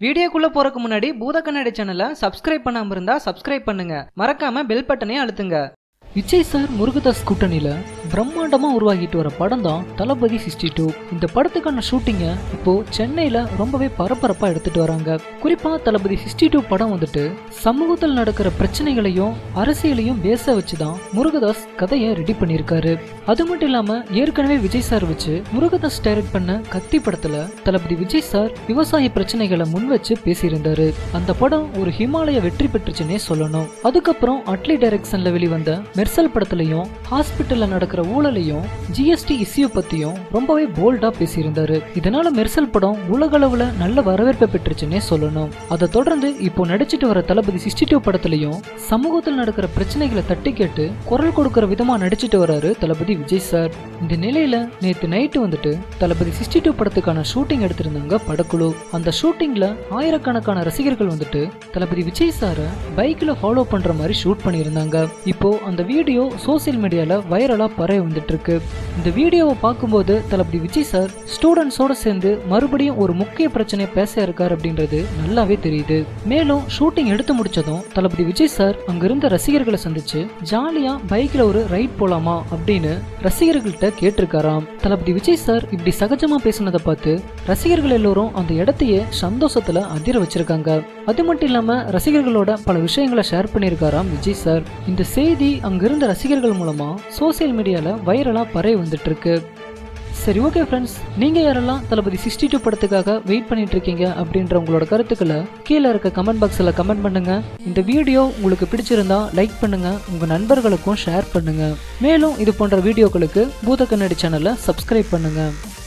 வீடியோக்குள்ள போறதுக்கு முன்னாடி பூத கண்ணாடி சேனலை சப்ஸ்கிரைப் பண்ணாம இருந்தா சப்ஸ்கிரைப் பண்ணுங்க. மறக்காம பெல் பட்டனையும் அழுத்துங்க. விஜய் சார் முருகதாஸ் கூட்டணியில பிரம்மாண்டமா உருவாகிட்டு வர படம் தான் தளபதி 62. இந்த படத்துக்கான ஷூட்டிங்க இப்போ சென்னையில ரொம்பவே பரபரப்பா எடுத்துட்டு வராங்க. குறிப்பா தளபதி 62 படம் வந்துட்டு சமூகத்தில் நடக்கிற பிரச்சனைகளையும் அரசியலையும் பேச வச்சுதான் முருகதாஸ் கதையை ரெடி பண்ணியிருக்காரு. அது மட்டும் இல்லாம ஏற்கனவே விஜய் சார் வச்சு முருகதாஸ் டைரக்ட் பண்ண கத்தி படத்துல தளபதி விஜய் சார் விவசாய பிரச்சனைகளை முன் வச்சு பேசியிருந்தாரு. அந்த படம் ஒரு ஹிமாலய வெற்றி பெற்றுச்சுன்னே சொல்லணும். அதுக்கப்புறம் அட்லி டைரக்ஷன்ல வெளிவந்த மெர்சல் படத்திலையும் ஹாஸ்பிட்டல்ல நடக்கிற ஊழலையும் ஜிஎஸ்டி இஷ்யூ பத்தியும் ரொம்பவே போல்டா பேசியிருந்தாரு. இதனால மெர்சல் படம் உலக அளவுல நல்ல வரவேற்பை பெற்றுச்சுன்னே சொல்லணும். அதை தொடர்ந்து இப்போ நடிச்சிட்டு வர தளபதி 62 படத்திலையும் சமூகத்தில் நடக்கிற பிரச்சனைகளை தட்டி கேட்டு குரல் கொடுக்கிற விதமா நடிச்சிட்டு வராரு தளபதி விஜய் சார். இந்த நிலையில நேத்து நைட்டு வந்துட்டு தளபதி 62 படத்துக்கான ஷூட்டிங் எடுத்திருந்தாங்க படக்குழு. அந்த ஷூட்டிங்ல ஆயிரக்கணக்கான ரசிகர்கள் வந்துட்டு தளபதி விஜய் சாரை பைக்ல ஃபாலோ பண்ற மாதிரி ஷூட் பண்ணியிருந்தாங்க. இப்போ அந்த வீடியோ சோசியல் மீடியால வைரலா பரவி வந்துட்டு இருக்கு. இந்த வீடியோவை பார்க்கும்போது தளபதி விஜய் சார் ஸ்டூடெண்ட்ஸோட சேர்ந்து மறுபடியும் ஒரு முக்கிய பிரச்சனை பேச இருக்காரு அப்படின்றது நல்லாவே தெரியுது. மேலும் ஷூட்டிங் எடுத்து முடிச்சதும் தளபதி விஜய் சார் அங்கிருந்த ரசிகர்களை சந்திச்சு ஜாலியா பைக்ல ஒரு ரைட் போலாமா அப்படின்னு ரசிகர்கள்ட்ட கேட்டிருக்காராம். தளபதி விஜய் சார் இப்படி சகஜமா பேசினதை பார்த்து ரசிகர்கள் எல்லோரும் அந்த இடத்தையே சந்தோஷத்துல அதிர வச்சிருக்காங்க. அது மட்டும் இல்லாம ரசிகர்களோட பல விஷயங்களை ஷேர் பண்ணியிருக்காராம் விஜய் சார். இந்த செய்தி அங்கிருந்த ரசிகர்கள் மூலமா சோசியல் மீடியால வைரலா பரவி வந்துட்டு இருக்கு. சரி, ஓகே ஃப்ரெண்ட்ஸ், நீங்க யாரெல்லாம் தளபதி 62 படத்துக்காக வெயிட் பண்ணிட்டு இருக்கீங்க அப்படின்ற உங்களோட கருத்துக்களை கீழே இருக்க கமெண்ட் பாக்ஸ்ல கமெண்ட் பண்ணுங்க. இந்த வீடியோ உங்களுக்கு பிடிச்சிருந்தா லைக் பண்ணுங்க, உங்க நண்பர்களுக்கும் ஷேர் பண்ணுங்க. மேலும் இது போன்ற வீடியோக்களுக்கு பூத கண்ணாடி சேனலை சப்ஸ்கிரைப் பண்ணுங்க.